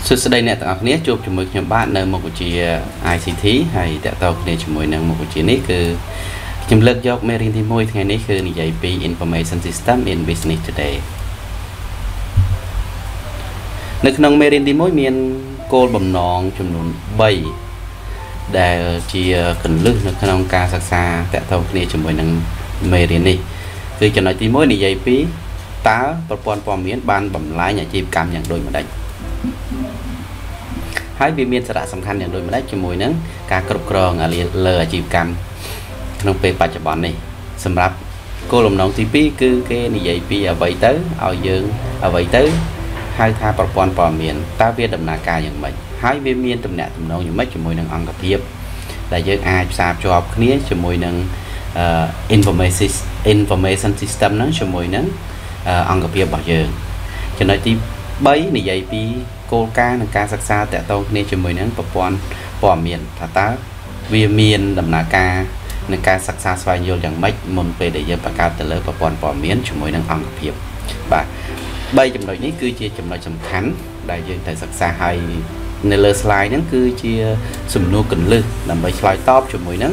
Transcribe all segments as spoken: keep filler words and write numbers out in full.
สุดท้ายเนี่ยต่างนี้จูบจมูกยมบ้านในมุกจีไอซีทีให้แต่ตัวเนี่ยจมูกในมุกจีนี้คือจำเลิกยกเมรินที่มวยที่นี้คือในใหญ่ปี information system in business today ในขนมเมรินที่มวยมีโกลบ่มน้องจำนวนใบได้จีขึ้นลึกในขนมการศึกษาแต่ตัวเนี่ยจมูกในเมรินนี่คือจำนวนที่มวยในใหญ่ปีตาประปอนปอมเมียนบานบ่มลายอย่างจีบกรรมอย่างโดยมาได้ให้วิมีสาระสำคัญอย่างโดยมาได้จมูกนั้นการกรบกรองอะไรเลอจีบกรรมขนมเป็นปัจจุบันนี่สำหรับโกลมน้องที่ปีคือเกนี่ใหญ่ปีเอาไว้เต้เอาเยิงเอาไว้เต้ให้ทาประปอนปอมเมียนตาเวียดดำนาการอย่างไรให้วิมีตำแหน่งตำแหน่งอย่างไม่จมูกนั้นอังกฤษเพียบแต่เยอะอาจทราบจอบนี้จมูกนั้น information information system นั้นจมูกนั้นอังกฤษเพียบบ่เยอะฉะนั้นที่ใบนี่ใหญ่ปีโกลการในการศึกษาแต่ตัวนี้จมูกนั้นประปอนปอมเมียนถ้าตาวิมีดำนาการในการศึกษาสวายโยอย่างไม่มนไปได้ยังประกาศแต่เลยประปอนปอมเมียนจมูกนั้นอังกฤษเพียบบ่ใบจำนวนนี้คือเชี่ยจำนวนสำคัญได้ยังแต่ศึกษาให้ในเลสไลน์นั้นคือเชี่ยสมนุกันลึกนำไปสไลด์ตอบจมูกนั้น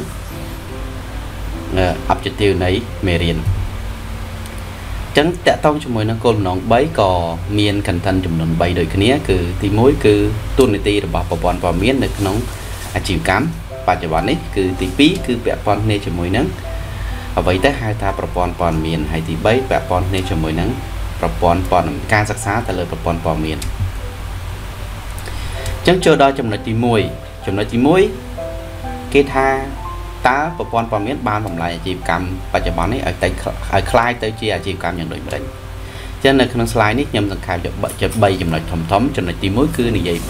อัพจุดเดียวในเมรินจังแต่ต้องจมูกนั้นโกลน้องใบก่อเมียนขันทันจำนวนใบโดยนี้คือที่มุ้ยคือตุนตีระบาดประปอนปอมเมียนในน้องอาชีพกรรมปัจจุบันนี้คือที่ปีคือแบบปอนในจมูกนั้นเอาไว้แต่ให้ทาประปอนปอนเมียนให้ที่ใบแบบปอนในจมูกนั้นประปอนปอนการศึกษาแต่เลยประปอนปอนเมียนจังเจอดอยจำนวนที่มุ้ยจำนวนที่มุ้ยเกธาตาประปอนปอมเมียนบานผมลายอาชีพกรรมปัจจุบันนี้ไอ้แต่ไอ้คลายแต่เชียอาชีพกรรมอย่างโดยไม่ฉะนั้นในขนมสไลด์นี้ยำสังขารจะจะใบจำนวนทอมทอมจำนวนที่มุ้ยคือในใหญ่ปี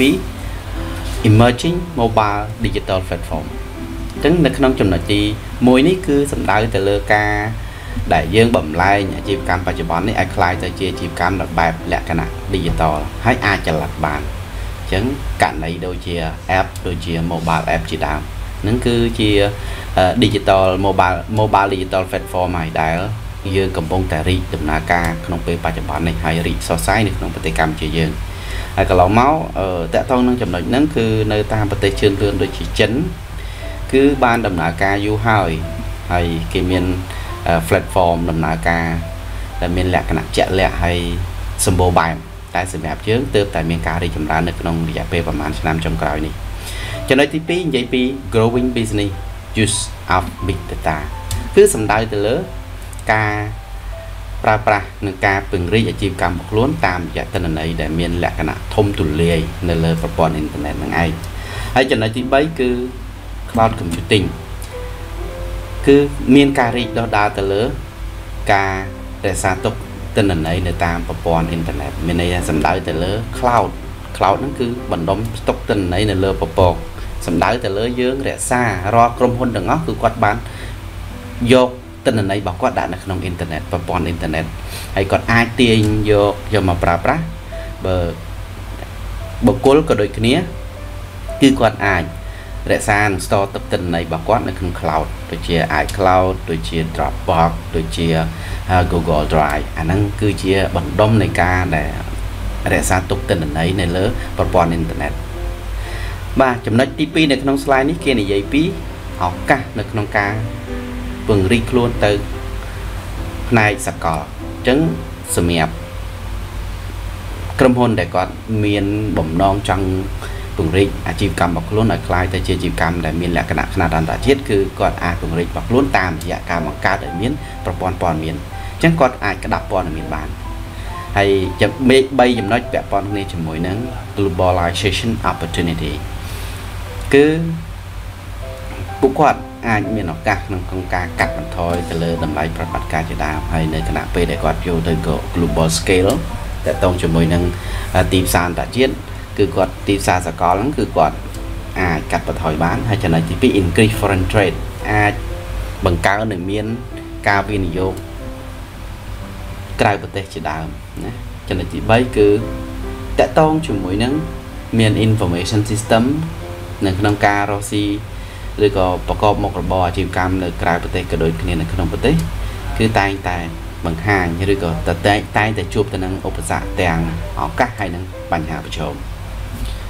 emerging mobile digital platform จังในขนมจำนวนที่มุ้ยนี่คือสำหรับแต่เลือกาได้ยื่นบ่มลายอาชีพกรรมปัจจุบันนี้ไอ้คลายแต่เชียอาชีพกรรมแบบและขณะดิจิตอลให้อาจจะหลักบานจังการในโดยเชียแอปโดยเชีย mobile app จีดาวนั่นคือเชียดิจิตอลโมบายโมบายดิจิตอลแพลตฟอร์มใหม่ได้ยืนกับวงแต่ริดำนาการขนมเป็นปัจจุบันในไฮริซอไซในขนมปฏิกรรมเชียยืนไอ้กระเหล่าเมาส์แต่ต้องนั่งจำนวนนั่นคือในตามปฏิเชิญเรื่องโดยจีจันคือบ้านดำนาการยูไฮให้เกมีนแพลตฟอร์มดำนาการแต่มีแหลกขนาดเจาะแหลกให้สมบูรณ์แบบแต่สแบบเยอะเติมแต่มีการได้จำร้านในขนมระยะเปประมาณน้ำจำกลายนี่จะในที่ปีใหญ่ปี growing business use of big data คือสำได้แต่เลยการปราบปราในการปึงรีอาชีพกรรมล้วนตามจากตนไหนแต่มีแหลกขณะทมตุลเลียในเลยประปอนอินเทอร์เน็ตนั่งไงให้จะในที่ใบคือ cloud computing คือมีการรีดดาแต่เลยการแต่สาตกตนไหนในตามประปอนอินเทอร์เน็ตมีในสำได้แต่เลย cloud cloud นั่นคือบรรดมตกตนไหนในเลยประปอนสำได้แต่เลยเยอะแหละซารอกรมคนดังนั้นคือกวาดบ้านยกตนไหนบอกว่าได้ในขนมอินเทอร์เน็ตประปอนอินเทอร์เน็ตให้กดไอเตียงโยกโยมาปราบปะเบอร์บุคคลก็โดยนี้คือกดไอแหละซานสตอร์ตตนไหนบอกว่าในขนมคลาวด์โดยเชียร์ไอคลาวด์โดยเชียร์ดรอปบ็อกซ์โดยเชียร์กูเกิลไดรฟ์อันนั้นคือเชียร์บรรดมในการแต่แหละซานตกตนไหนในเลือประปอนอินเทอร์เน็ตบ้าจำนวนที่ปีในขนมสไลด์นี้เกี่ยในใหญ่ปีออกกะในขนมกาเปิงรีคล้วนเตอในสกอจังสมีบกรมพลแต่ก่อนมีนบ่มน้องจังเปิงรีอาชีพกรรมบอกล้วนคล้ายแต่อาชีพกรรมแต่มีแหละขณะขนาดดันตาเทียดคือก่อนอาเปิงรีบอกล้วนตามยาการบังการแต่มีนประปอนปอนมีนจังก่อนอากระดับปอนมีนบานให้จะไม่ใบจำนวนแบบปอนในจมูกนั้น globalization opportunity คือบุคคลอาจมีโอกาสในการกัดบันทอยแต่เลยดำไรประบัติการจะได้ให้ในขณะไปได้กอดโยโดยก็ global scale แต่ต้องจมูกนั้นตีสารตัดเย็นคือกอดตีสารสกอลนั้นคือกอดอาจกัดบันทอยบ้านให้จะในที่ปี increase foreign trade อาจบังการหนึ่งเมียนการวินิโยคกลายประเทศจะได้นะจะในที่ใบคือแต่ต้องจมูกนั้นเมียน information system ในขนมการเราซีหรือก็ประกอบมกระบออาชีพกรรมในกลายประเทศกระโดดขึ้นในขนมประเทศคือตายตายบางห่างหรือก็แต่ตายตายแต่จูบแต่นั้นอุปสรรคแต่งออกกักให้นั้นปัญหาประชม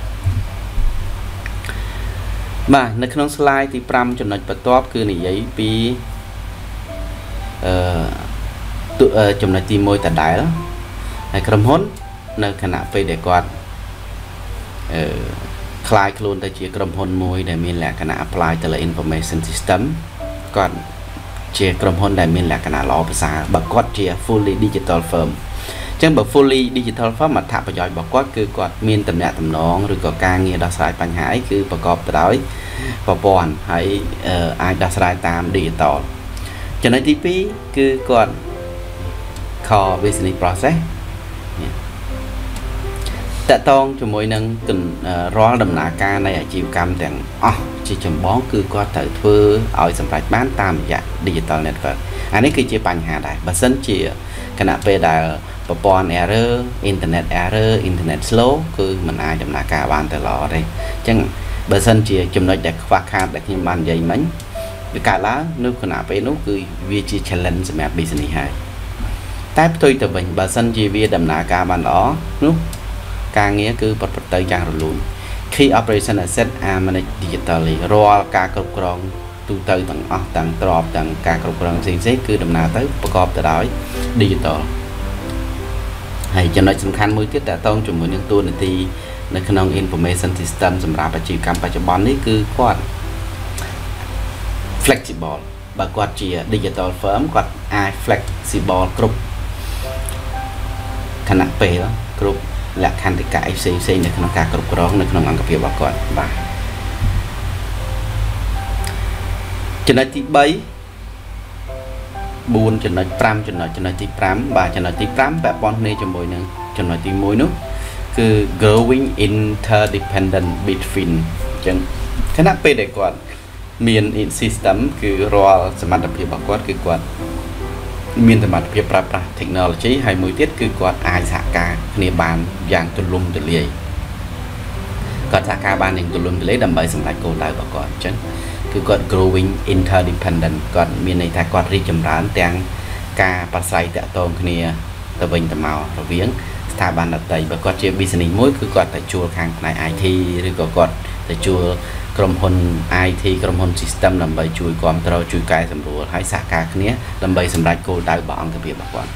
màនៅក្នុង slide ទីfive ចំណុចបន្ទាប់គឺនិយាយពីអឺចំណុចទីoneដដែលហើយក្រុមហ៊ុននៅខណៈពេលដែលគាត់អឺខ្លាយខ្លួនទៅជាក្រុមហ៊ុនមួយដែលមានលក្ខណៈ apply ទៅលើ information system គាត់ជាក្រុមហ៊ុនដែលមានលក្ខណៈល្អប្រសើរបើគាត់ជា fully digital firm អញ្ចឹងបើ fully digital firm អត្ថប្រយោជន៍របស់គាត់គឺគាត់មានតំណែងតំណងឬក៏ការងារដោះស្រាយបញ្ហាអីគឺប្រកបទៅដោយប្រព័ន្ធហើយអាចដោះស្រាយតាម digital ចំណុចទីtwoគឺគាត់ core business process តកតងជាមួយនឹងរាល់ដំណើរការនៃអាជីវកម្មទាំងអស់ជាចម្បងគឺគាត់ត្រូវធ្វើឲ្យសម្រេចបានតាមរយៈ digital network អានេះគឺជាបញ្ហាដែរបើសិនជាគណៈពេលដែលប្រព័ន្ធ error internet error internet slow គឺមិនអាចដំណើរការបានទៅល្អទេអញ្ចឹងបើសិនជាចំណុចដែលខ្វះខាតដែលខ្ញុំបាននិយាយមិញវាកើតឡើងនៅគណៈពេលនោះគឺវាជា challenge សម្រាប់ business ហើយតែផ្ទុយទៅវិញបើសិនជាវាដំណើរការបានល្អនោះការងារគឺប្រព្រឹត្តទៅយ៉ាងរលូន Key operation asset are managed digitally រាល់ការគ្រប់គ្រងទូទៅទាំងអស់ទាំងទ្របទាំងការគ្រប់គ្រងផ្សេងៗគឺដំណើរទៅប្រកបទៅដោយ digital ហើយចំណុចសំខាន់មួយទៀតតកតងជាមួយនឹងតួនាទីនៅក្នុង information system សម្រាប់អាជីវកម្មបច្ចុប្បន្ននេះគឺគាត់ flexible បើគាត់ជា digital firm គាត់អាច flexible គ្រប់ខណៈពេលគ្រប់លក្ខន្តិកៈផ្សេងផ្សេងនៅក្នុងការគ្រប់គ្រងនៅក្នុងអង្គភាពរបស់គាត់បាទចំណុចទី3 fourចំណុចfiveចំណុចចំណុចទីfiveបាទចំណុចទីfiveពាក់ព័ន្ធគ្នាជាមួយនឹងចំណុចទីoneនោះគឺ growing interdependent between អញ្ចឹងខណៈពេលដែលគាត់មាន system គឺរាល់សមត្ថភាពរបស់គាត់គឺគាត់មានសមត្ថភាពប្រើប្រាស់ technology ហើយមួយទៀតគឺគាត់អាចសហការគ្នាបានយ៉ាងទូលំទូលាយគាត់សហការបានយ៉ាងទូលំទូលាយដើម្បីសម្រេចគោលដៅរបស់គាត់អញ្ចឹងគឺគាត់ growing interdependent គាត់មានន័យថាគាត់រីកចម្រើនទាំងការប្រស្រ័យតាក់ទងគ្នាទៅវិញទៅមករវាងស្ថាប័នដទៃបើគាត់ជា business មួយគឺគាត់ទៅជួលខាងផ្នែក I T ឬក៏គាត់ទៅជួលក្រុមហ៊ុន I T ក្រុមហ៊ុន system ដើម្បីជួយគ្រប់គ្រងជួយកែសម្រួលហើយសហការគ្នាដើម្បីសម្រេចគោលដៅរបស់អង្គភាពរបស់គាត់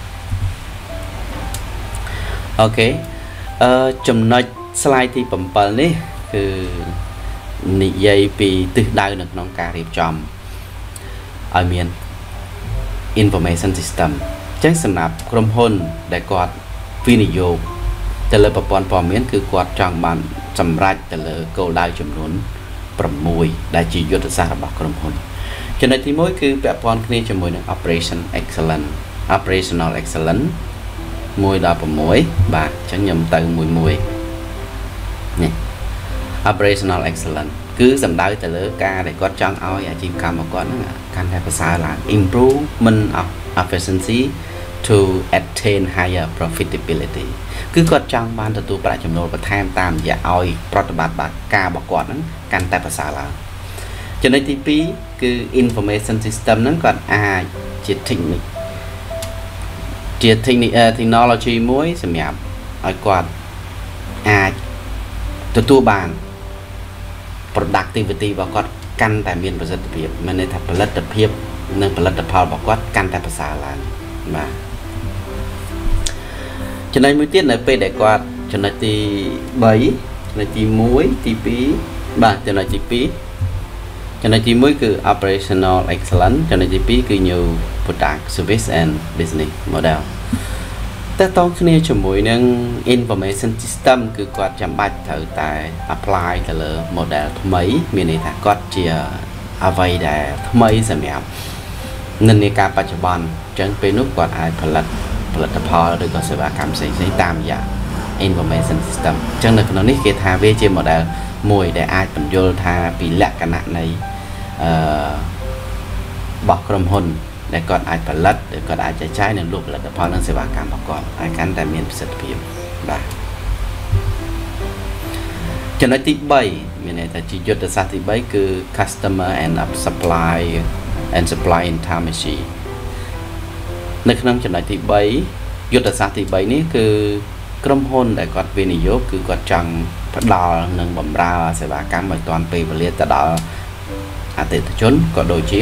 អូខេអឺចំណុច slide ទីsevenនេះគឺនិយាយពីទិសដៅនៅក្នុងការរៀបចំឲ្យមាន information system អញ្ចឹងសម្រាប់ក្រុមហ៊ុនដែលគាត់វិនិយោគទៅលើប្រព័ន្ធព័ត៌មានគឺគាត់ចង់បានសម្រេចទៅលើគោលដៅចំនួនsixដែលជាយុទ្ធសាស្ត្ររបស់ក្រុមហ៊ុនចំណុចទីoneគឺពាក់ព័ន្ធគ្នាជាមួយនឹង operation excellence operational excellence oneដល់sixបាទអញ្ចឹងខ្ញុំទៅមួយមួយនេះ operational excellence គឺសំដៅទៅលើការដែលគាត់ចង់ឲ្យអាជីវកម្មរបស់គាត់ហ្នឹងកាន់តែប្រសើរឡើង improvement of efficiency to attain higher profitability គឺគាត់ចង់បានទទួលប្រាក់ចំណូលបន្ថែមតាមរយៈឲ្យប្រតិបត្តិការរបស់គាត់ហ្នឹងកាន់តែប្រសើរឡើងចំណុចទីtwoគឺ information system ហ្នឹងគាត់អាចជា technique ជា technology មួយសម្រាប់ឲ្យគាត់អាចទទួលបាន productivity របស់គាត់កាន់តែមានប្រសិទ្ធភាពមានន័យថាផលិតភាពនិងផលិតផលរបស់គាត់កាន់តែប្រសើរឡើងបាទចំណុចមួយទៀតនៅពេលដែលគាត់ចំណុចទីthreeចំណុចទីoneទីtwoបាទចំណុចទីtwoចំណុចទីoneគឺ operational excellence ចំណុចទីtwoគឺ new product service and business model តើតងគ្នាជាមួយនឹង information system គឺគាត់ចាំបាច់ត្រូវតែ apply ទៅលើ model ថ្មីមានន័យថាគាត់ជាអ្វីដែលថ្មីសម្រាប់និន្នាការបច្ចុប្បន្នអញ្ចឹងពេលនោះគាត់អាចផលិតផលិតផលឬក៏សេវាកម្មផ្សេងៗតាមរយៈ information system អញ្ចឹងនៅក្នុងនេះគេថាវាជា model មួយដែលអាចបញ្យល់ថាពីលក្ខណៈនៃអឺរបស់ក្រុមហ៊ុនដែលគាត់អាចផលិតឬគាត់អាចចែកចាយនិងលក់ផលិតផលនិងសេវាកម្មរបស់គាត់ឲ្យកាន់តែមានប្រសិទ្ធភាពបាទចំណុចទីthreeមានន័យថាជាយុទ្ធសាស្ត្រទីthreeគឺ customer and supply and supply intimacy នៅក្នុងចំណុចទីthreeយុទ្ធសាស្ត្រទីthreeនេះគឺក្រុមហ៊ុនដែលគាត់វិនិយោគគឺគាត់ចង់ផ្ដល់និងបម្រើសេវាកម្មឲ្យទាន់ពេលវេលាទៅដល់អតិថិជនក៏ដូចជា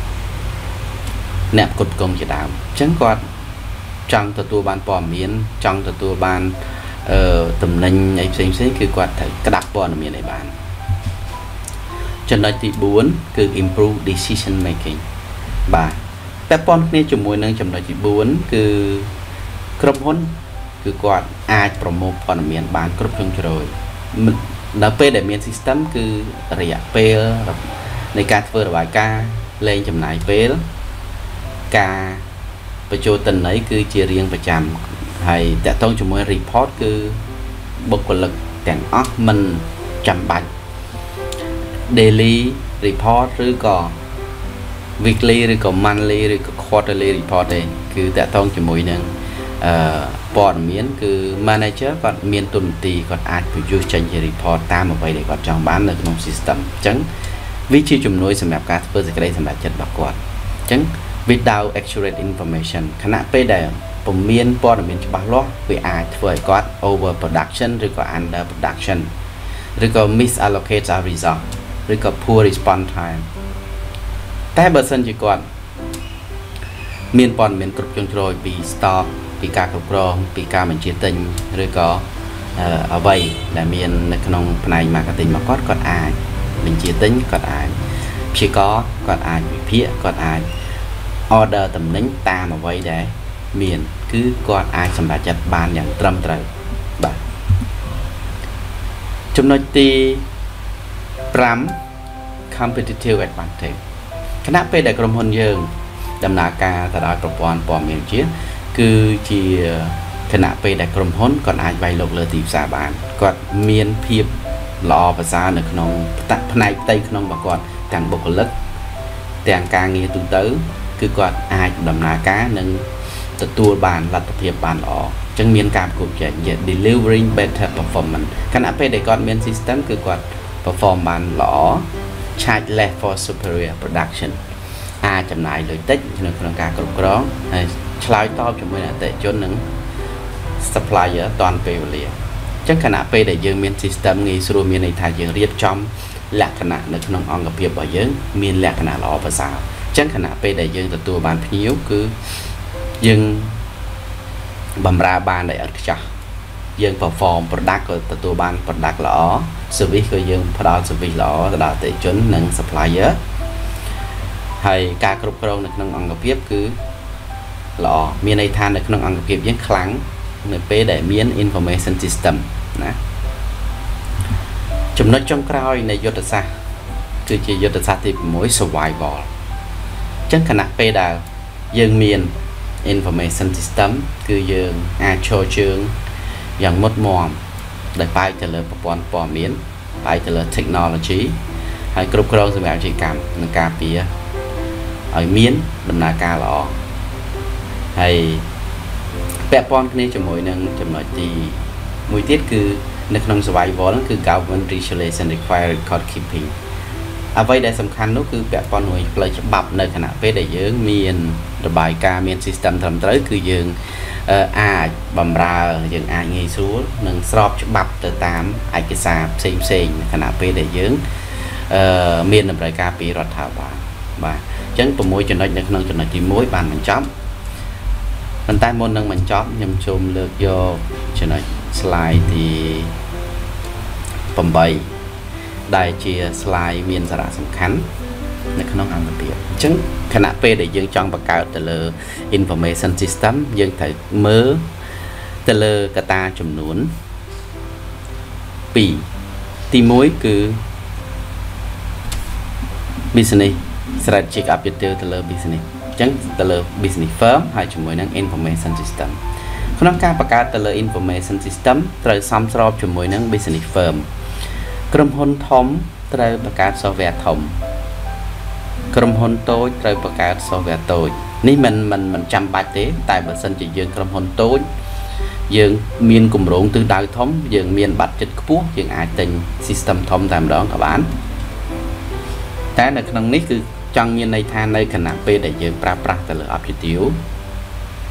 អ្នកផ្គត់ផ្គង់ជាដើមអញ្ចឹងគាត់ចង់ទទួលបានព័ត៌មានចង់ទទួលបានអឺតំណែងអីផ្សេងផ្សេងគឺគាត់ត្រូវក្តាប់ព័ត៌មានឲ្យបានចំណុចទីbốnគឺ improve decision making បាទតែប៉ុនគ្នាជាមួយនឹងចំណុចទីbốnគឺក្រុមហ៊ុនគឺគាត់អាចប្រមូលព័ត៌មានបានគ្រប់ជ្រុងជ្រោយដល់ពេលដែលមាន system គឺរយៈពេលនៃការធ្វើរបាយការណ៍លែងចំណាយពេលការបញ្ចូលទិន្នន័យគឺជារៀងប្រចាំហើយតកតងជាមួយ report គឺបុគ្គលិកទាំងអស់មិនចាំបាច់ daily report ឬក៏ weekly ឬក៏ monthly ឬក៏ quarterly report ទេគឺតកតងជាមួយនឹងអឺព័ត៌មានគឺ manager គាត់មានទូនាទីគាត់អាច produce ចេញជា report តាមអ្វីដែលគាត់ចង់បាននៅក្នុង system អញ្ចឹងវាជាជំនួយសម្រាប់ការធ្វើសេចក្តីសម្រេចចិត្តរបស់គាត់អញ្ចឹង without accurate information ខណៈពេលដែលពុំមានព័ត៌មានច្បាស់លាស់វាអាចធ្វើឲ្យគាត់ over production ឬក៏ under production ឬក៏ misallocate our result ឬក៏ poor response time តែបើសិនជាគាត់មានព័ត៌មានគ្រប់ជ្រុងជ្រោយពី stock ពីការគ្រប់គ្រងពីការបញ្ជាទិញឬក៏អ្វីដែលមាននៅក្នុងផ្នែក marketing មកគាត់គាត់អាចបញ្ជាទិញគាត់អាចព្យាករណ៍គាត់អាចវិភាគគាត់អាច order តំណែងតាមអ្វីដែលមានគឺគាត់អាចសម្រេចចិត្តបានយ៉ាងត្រឹមត្រូវបាទចំណុចទីfive competitive advantage ខណៈពេលដែលក្រុមហ៊ុនយើងដំណើរការទៅដល់ប្រព័ន្ធព័ត៌មានជាគឺជាខណៈពេលដែលក្រុមហ៊ុនគាត់អាចវាយលុកលើទីផ្សារបានគាត់មានភាពល្អប្រសើរនៅក្នុងផ្នែកផ្ទៃក្នុងរបស់គាត់ទាំងបុគ្គលិកទាំងការងារទូទៅគឺគាត់អាចដំណើរការនិងទទួលបានលទ្ធភាពបានល្អអញ្ចឹងមានការប្រកួតប្រជែង delivering better performance ខណៈពេលដែលគាត់មាន system គឺគាត់ perform បានល្អ charge less for superior production អាចចំណាយលុយតិចនៅក្នុងការគ្រប់គ្រងហើយឆ្លើយតបជាមួយអតិថិជននិង supplier តាន់ពេលវេលាអញ្ចឹងខណៈពេលដែលយើងមាន system ងាយស្រួលមានន័យថាយើងរៀបចំលក្ខណៈនៅក្នុងអង្គភាពរបស់យើងមានលក្ខណៈល្អប្រសើរអញ្ចឹងខណៈពេលដែលយើងទទួលបានភ្ញៀវគឺយើងបម្រើបានដោយឥតខ្ចោះយើង perform product ក៏ទទួលបាន product ល្អ service ក៏យើងផ្ដល់ service ល្អទៅដល់អតិថិជននិង supplier ហើយការគ្រប់គ្រងនៅក្នុងអង្គភាពគឺល្អមានន័យថានៅក្នុងអង្គភាពយើងខ្លាំងនៅពេលដែលមាន information system ណាចំណុចចុងក្រោយនៃយុទ្ធសាស្ត្រគឺជាយុទ្ធសាស្ត្រទីsix survival អញ្ចឹងខណៈពេលដែលយើងមាន information system គឺយើងអាចឈរជើងយ៉ាងមុតមមដែលផ្អែកទៅលើប្រព័ន្ធព័ត៌មានផ្អែកទៅលើ technology ហើយគ្រប់គ្រងសម្រាប់អាជីវកម្មនិងការពារឲ្យមានដំណើរការល្អហើយពាក់ព័ន្ធគ្នាជាមួយនឹងចំណុចទីមួយទៀតគឺនៅក្នុង survival គឺ government regulation require record keeping អ្វីដែលសំខាន់នោះគឺពាក់ព័ន្ធជាមួយផ្លូវច្បាប់នៅខណៈពេលដែលយើងមានរបាយការណ៍មាន system ត្រឹមត្រូវគឺយើងអាចបំរើយើងអាចងាយស្រួលនិងស្របច្បាប់ទៅតាមឯកសារផ្សេងផ្សេងនៅខណៈពេលដែលយើងអឺមានតម្រូវការពីរដ្ឋាភិបាលបាទអញ្ចឹងsixចំណុចនៅក្នុងចំណុចទីoneបានបញ្ចប់ប៉ុន្តែមុននឹងបញ្ចប់ខ្ញុំសូមលើកយកចំណុច slide ទីeightដែលជា slide មានសារៈសំខាន់នៅក្នុងអង្គភាពអញ្ចឹងខណៈពេលដែលយើងចង់បង្កើតទៅលើ information system យើងត្រូវមើលទៅលើកត្តាចំនួនtwoទីoneគឺ business strategic objective ទៅលើ business អញ្ចឹងទៅលើ business firm ហើយជាមួយនឹង information system ក្នុងការបង្កើតទៅលើ information system ត្រូវសមស្របជាមួយនឹង business firm ក្រុមហ៊ុនធំត្រូវបង្កើត software ធំក្រុមហ៊ុនតូចត្រូវបង្កើត software តូចនេះមិនមិនមិនចាំបាច់ទេតែបើសិនជាយើងក្រុមហ៊ុនតូចយើងមានគម្រោងទិសដៅធំយើងមានប័ណ្ណចិត្តខ្ពស់យើងអាចទិញ system ធំតែម្ដងក៏បានតែនៅក្នុងនេះគឺចង់មានន័យថានៅខណៈពេលដែលយើងប្រើប្រាស់ទៅលើ objective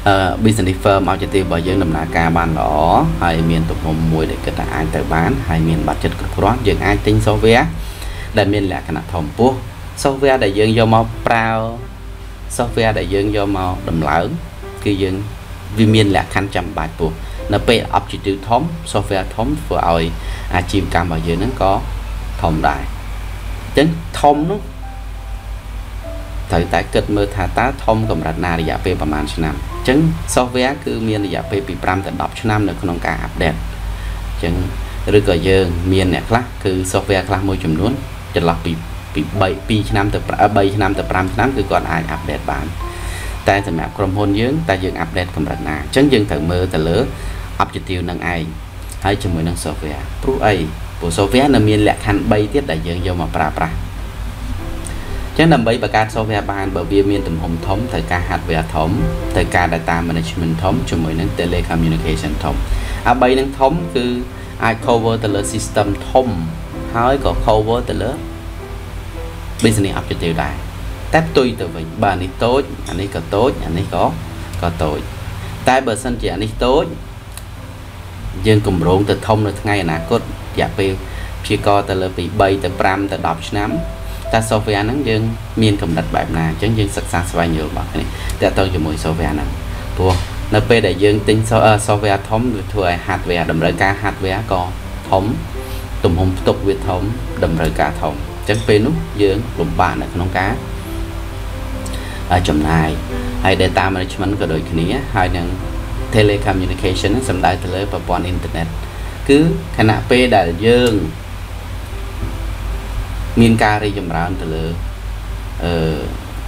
business firm เอาចិត្តបើយើងដំណើរការបានល្អហើយមានទំហំមួយដែលគិតថាអាចទៅបានហើយមានប័ណ្ណចិត្តគ្រប់គ្រាន់យើងអាចទិញ software ដែលមានលក្ខណៈធំពោះ software ដែលយើងយកមកប្រើ software ដែលយើងយកមកដំឡើងគឺយើងវាមានលក្ខខណ្ឌចាំបាច់ពោះនៅពេល objective ធំ software ធំធ្វើឲ្យអាជីវកម្មរបស់យើងហ្នឹងក៏ធំដែរអញ្ចឹងធំនោះត្រូវតែគិតមើលថាតើធំកម្រិតណារយៈពេលប្រហែលឆ្នាំអញ្ចឹង software គឺមានរយៈពេលពីfiveទៅtenឆ្នាំនៅក្នុងការ update អញ្ចឹងឬក៏យើងមានអ្នកខ្លះគឺ software ខ្លះមួយចំនួនចន្លោះពីពីtwoឆ្នាំទៅthreeឆ្នាំទៅfiveឆ្នាំគឺគាត់អាច update បានតែសម្រាប់ក្រុមហ៊ុនយើងតែយើង update កម្រិតណាអញ្ចឹងយើងត្រូវមើលទៅលើ objective នឹងឯងហើយជាមួយនឹង software ព្រោះអីព្រោះ software នៅមានលក្ខខណ្ឌthreeទៀតដែលយើងយកមកប្រើប្រាស់ចឹងដើម្បីបង្កើត software បានបើវាមានទំហំធំត្រូវការ hardware ធំត្រូវការ data management ធំជាមួយនឹង telecommunication ធំអាបីនឹងធំគឺអាច cover ទៅលើ system ធំហើយក៏ cover ទៅលើ business objective ដែរតែផ្ទុយទៅវិញបើនេះតូចអានេះក៏តូចអានេះក៏ក៏តូចតែបើសិនជាអានេះតូចយើងគម្រោងទៅធំនៅថ្ងៃអនាគតរយៈពេលព្យាករទៅលើពីthreeទៅfiveទៅtenឆ្នាំតែ software ហ្នឹងយើងមានកម្រិតបែបណាអញ្ចឹងយើងសិក្សាស្វែងយល់របស់គ្នាតែទៅជាមួយ software ហ្នឹងព្រោះនៅពេលដែលយើងទិញ software ធំវាធ្វើឲ្យ hardware តម្រូវការ hardware ក៏ធំទំហំផ្ទុកវាធំតម្រូវការធំអញ្ចឹងពេលនោះយើងលំបាកនៅក្នុងការចំណាយហើយ data management ក៏ដូចគ្នាហើយនឹង telecommunication សំដៅទៅលើប្រព័ន្ធអ៊ីនធឺណិតគឺខណៈពេលដែលយើងមានការរីកចម្រើនទៅលើអឺ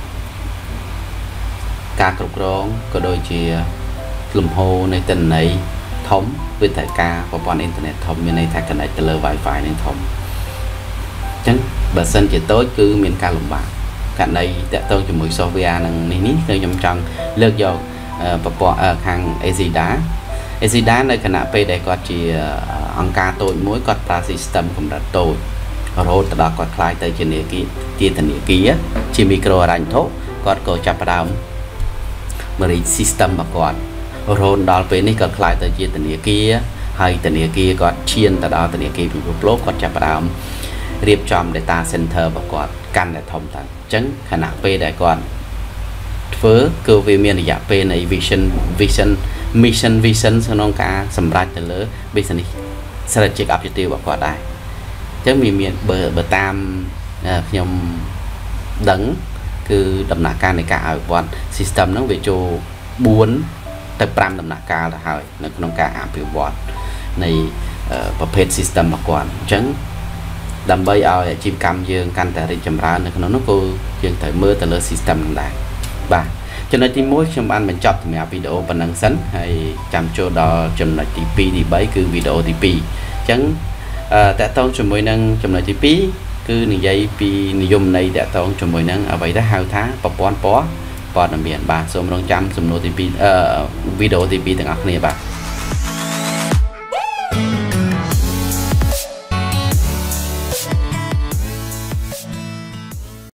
ការគ្រប់គ្រងក៏ដូចជាលំហូរនៃទិន្នន័យធំវាត្រូវការប្រព័ន្ធអ៊ីនធឺណិតធំមានន័យថា connect ទៅលើ Wi-Fi នឹងធំអញ្ចឹងបើសិនជាតូចគឺមានការលំបាកករណីតកតងជាមួយ software នឹងនេះនេះគឺខ្ញុំចង់លើកយកប្រព័ន្ធខាង Azida Azida នៅគណៈពេលដែលគាត់ជាអង្គការតូចមួយគាត់ប្រើ system កម្រិតតូចរហូតដល់គាត់ខ្លាយទៅជាធនាគារជាធនាគារជា micro ហិរញ្ញវត្ថុគាត់ក៏ចាប់ផ្ដើមបរិយា system របស់គាត់រហូតដល់ពេលនេះគាត់ខ្លាយទៅជាធនាគារហើយធនាគារគាត់ឈានទៅដល់ធនាគារពិភពលោកគាត់ចាប់ផ្ដើមរៀបចំ data center របស់គាត់កាន់តែធំទៅអញ្ចឹងខណៈពេលដែលគាត់ធ្វើគឺវាមានរយៈពេលនៃ vision vision mission vision ក្នុងការសម្រេចទៅលើ business strategic objective របស់គាត់ដែរអញ្ចឹងវាមានបើបើតាមខ្ញុំដឹងគឺដំណាក់កាលនៃការអភិវឌ្ឍ system ហ្នឹងវាចូលfourទៅfiveដំណាក់កាលទៅហើយនៅក្នុងការអភិវឌ្ឍនៃប្រភេទ system របស់គាត់អញ្ចឹងដើម្បីឲ្យអាជីវកម្មយើងកាន់តែរីកចម្រើននៅក្នុងនោះគឺយើងត្រូវមើលទៅលើ system ហ្នឹងដែរបាទចំណុចទីoneខ្ញុំបានបញ្ចប់សម្រាប់វីដេអូប៉ុណ្ណឹងសិនហើយចាំចូលដល់ចំណុចទីtwoទីthreeគឺវីដេអូទីtwoអញ្ចឹងអឺតកតងជាមួយនឹងចំណុចទីtwoគឺនិយាយពីនិយមន័យតកតងជាមួយនឹងអ្វីដែលហៅថាប្រព័ន្ធព័ត៌ព័ត៌មានបាទសូមរងចាំសំណួរទីtwoអឺវីដេអូទីtwoទាំងអស់គ្នាបាទ